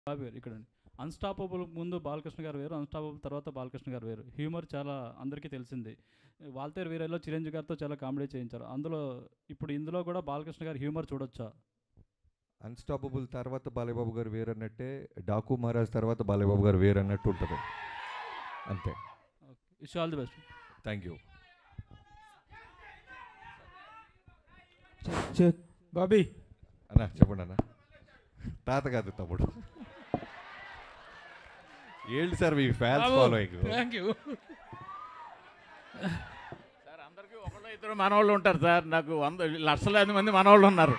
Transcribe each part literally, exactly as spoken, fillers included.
బాబీ గారు ఇక్కడండి. అన్‌స్టాపబుల్ ముందు బాలకృష్ణ గారు వేరు, అన్‌స్టాపబుల్ తర్వాత బాలకృష్ణ గారు వేరు. హ్యూమర్ చాలా అందరికీ తెలిసింది. 'వాల్తేరు వీరయ్యలో' చిరంజీవి గారితో చాలా కామెడీ చేయించారు. అందులో ఇప్పుడు ఇందులో కూడా బాలకృష్ణ గారి హ్యూమర్ చూడొచ్చా? అన్‌స్టాపబుల్ తర్వాత బాలయ్యబాబు గారు వేరన్నట్టే, 'డాకు మహారాజ్' తర్వాత బాలయ్యబాబు గారు వేరన్నట్టు ఉంటుంది. అంతే. Okay. Wish all the best. Thank you. Bobby అన్న చెప్పండి అన్న. తాత కాదు తమ్ముడు. ఏంటి సార్ మీ fans following? Thank you. Sir అందరికీ ఒకళ్ళు ఇద్దరు మనవాళ్ళు ఉంటారు సార్. నాకు వంద లక్షలాది మంది మనవాళ్ళు ఉన్నారు.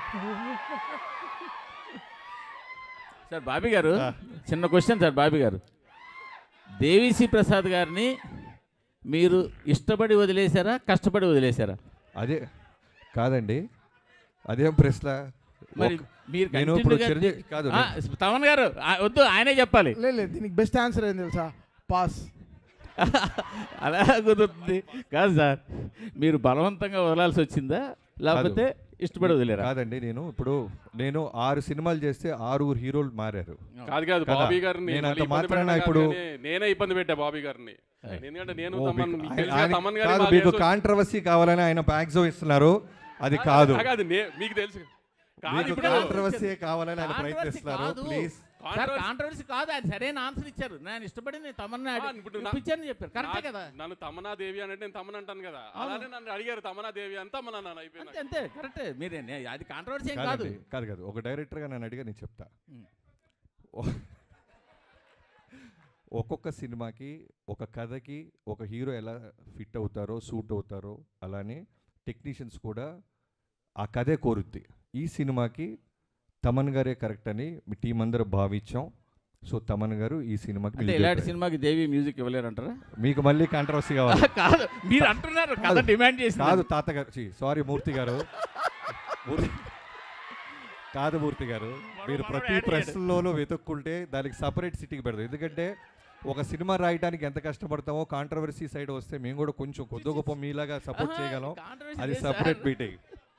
సార్ బాబీ గారు, చిన్న క్వశ్చన్ సార్. బాబీ గారు, దేవిశ్రీ ప్రసాద్ గారిని మీరు ఇష్టపడి వదిలేశారా, కష్టపడి వదిలేశారా? అదే కాదండి, అదేం ప్రశ్న. మరి మీరు నేను ఇప్పుడు continually గా- చిరంజీవి కాదు ఆ, తమన్ గారు ఆ, వద్దు, ఆయనే చెప్పాలి. లేదు లేదు, దీనికి బెస్ట్ ఆన్సర్ ఏం తెలుసా? పాస్. అలా కుదురుతుంది కాదు సార్. మీరు బలవంతంగా వదలాల్సి వచ్చిందా, లేకపోతే ఇష్టపడి వదిలేరా? కాదండి, నేను ఇప్పుడు నేను ఆరు సినిమాలు చేస్తే ఆరుగురు హీరోలు మారారు. కాదు కాదు కదా. బాబీ గారిని నేను మళ్ళీ అంత ఇబ్బంది మాత్రాన పెట్టడం ఇప్పుడు కాదు కానీ నేనే ఇబ్బంది పెట్టా బాబీ గారిని. ఎందుకంటే నేను ఓ, తమన్ మీకు- మీకు ఆయన- తెలుసుగా, ఆయన- తమన్ గారి కాదు, మాకు మీకు తెలుసు. కాంట్రవర్సీ కావాలని ఆయన బ్యాగ్జో ఇస్తున్నారు. అది కాదు, ఆ, కాదు నే- మీకు తెలుసు కాదు మీకు ఇప్పుడు కాంట్రవర్సీ కావాలని ఆయన Controversy ప్రయత్నిస్తున్నారు. కాదు. ప్లీజ్ సార్, Controversy- కాంట్రవర్సీ కాదు, ఆయన సరైన ఆన్సర్ ఇచ్చారు. నేను ఇష్టపడి నేను తమన్నా ఆ, ఇప్పుడు నా- ఇప్పించాను చెప్పారు. కరెక్టే నా- కదా? నన్ను తమనా దేవి అంటే నేను తమన్ అంటాను కదా, అవును. అలానే నన్ను అడిగారు తమనా దేవి అంతా మన నాన్న అయిపోయింది. అంతే అంతే కరెక్టే. మీరే అది కాంట్రవర్సీ ఏం కాదు. కాదండి, కాదు కాదు ఒక డైరెక్టర్గా నన్ను అడిగా నేను చెప్తా. ఉమ్. ఓ- ఒక్కొక్క సినిమాకి ఒక కథకి ఒక హీరో ఎలా ఫిట్ అవుతారో సూట్ అవుతారో అలానే టెక్నీషియన్స్ కూడా ఆ కథే కోరుద్ది. ఈ సినిమాకి తమన్ గారే కరెక్ట్ అని మీ టీం అందరూ భావించాం. సో తమన్ గారు ఈ సినిమాకి అంటే మీరు ఇలాంటి చెప్పారు. సినిమాకి దేవి మ్యూజిక్ ఇవ్వలేరు అంటారా? మీకు మళ్ళీ కాంట్రవర్సీ కావాలి. కాదు, మీరు అంటున్నారు కథ కాదు. డిమాండ్ చేసి కాదు తాతగారు, సారీ మూర్తి గారు, మూర్తి కాదు మూర్తి గారు, మీరు ప్రతి ప్రశ్నలోనూ వెతుక్కుంటే దానికి సపరేట్ సిటీకి పెడతాం. ఎందుకంటే ఒక సినిమా రాయడానికి ఎంత కష్టపడతామో కాంట్రవర్సీ సైడ్ వస్తే మేము కూడా కొంచెం కొద్ది గొప్ప మీలాగా సపోర్ట్ చేయగలం. అది separate meeting.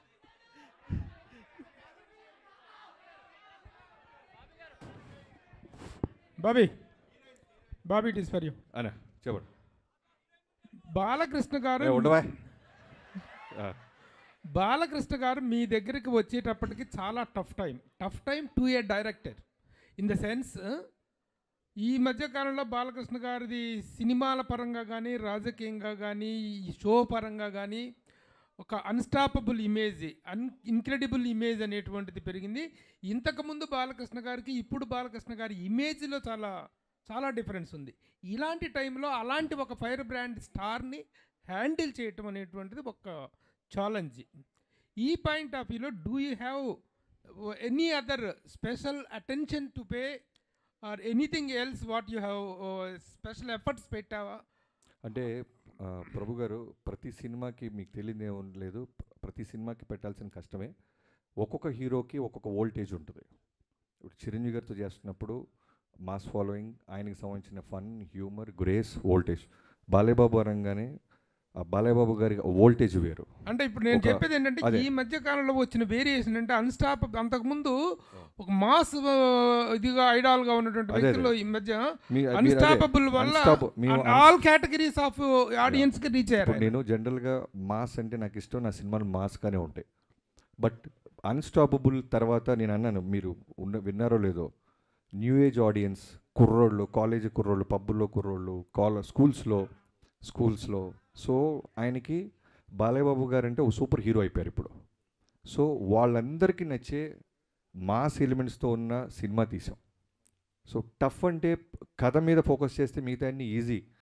Bobby Bobby it is for you. అనే చెప్పండి. బాలకృష్ణ గారు ఏ, ఉండవా? ఆ, బాలకృష్ణ గారు మీ దగ్గరికి వచ్చేటప్పటికి చాలా tough time tough time to a director in the sense, ఈ మధ్యకాలంలో బాలకృష్ణ గారిది సినిమాల పరంగా కానీ రాజకీయంగా కానీ ఈ షో పరంగా కానీ ఒక unstoppable image, an incredible image అనేటువంటిది పెరిగింది. ఇంతకుముందు బాలకృష్ణ గారికి ఇప్పుడు బాలకృష్ణ గారి ఇమేజ్లో చాలా చాలా డిఫరెన్స్ ఉంది. ఇలాంటి టైంలో అలాంటి ఒక ఫైర్ బ్రాండ్ స్టార్ని హ్యాండిల్ చేయటం అనేటువంటిది ఒక ఛాలెంజ్. ఈ పాయింట్ ఆఫ్ వ్యూలో do you have any other special attention to pay or anything else what you have special efforts పెట్టావా? అంటే ఆ, ప్రభు గారు, ప్రతి సినిమాకి మీకు తెలియదు ఏం లేదు, ప్రతి సినిమాకి పెట్టాల్సిన కష్టమే. ఒక్కొక్క హీరోకి ఒక్కొక్క వోల్టేజ్ ఉంటుంది. ఇప్పుడు చిరంజీవి గారితో చేస్తున్నప్పుడు మాస్ ఫాలోయింగ్, ఆయనకి సంబంధించిన fun, humour, grace, voltage. Balayya Babu అనగానే ఆ బాలయ్యబాబు గారి వోల్టేజ్ వేరు. అంటే ఇప్పుడు నేను ఒక- చెప్పేది ఏంటంటే అదే. ఈ మధ్య కాలంలో వచ్చిన వేరియేషన్ అంటే అన్స్టాప్, అంతకుముందు ఒక మాస్ ఇదిగా ఐడాల్గా ఉన్నటువంటి అదే, వ్యక్తులు ఈ మధ్య మీ- మీరు అదే, అన్స్టాపబుల్ వల్ల unstoppable. మేము ఆల్ కేటగిరీస్ ఆఫ్ ఆడియన్స్కి రీచ్ అయ్యారు. ఇప్పుడు నేను జనరల్గా మాస్ అంటే నాకు ఇష్టం, నా సినిమాలు మాస్గానే ఉంటాయి. బట్ అన్స్టాపబుల్ తర్వాత నేను అన్నాను, మీరు ఉన్న విన్నారో లేదో, న్యూ ఏజ్ ఆడియన్స్, కుర్రోళ్ళు, కాలేజీ కుర్రోళ్ళు, పబ్బుల్లో కుర్రోళ్ళు, కాల స్కూల్స్లో స్కూల్స్లో సో ఆయనకి బాలయ్యబాబు గారు అంటే ఒక సూపర్ హీరో అయిపోయారు ఇప్పుడు. సో వాళ్ళందరికీ నచ్చే మాస్ ఎలిమెంట్స్తో ఉన్న సినిమా తీసాం. సో టఫ్ అంటే కథ మీద ఫోకస్ చేస్తే మిగతా అన్ని ఈజీ.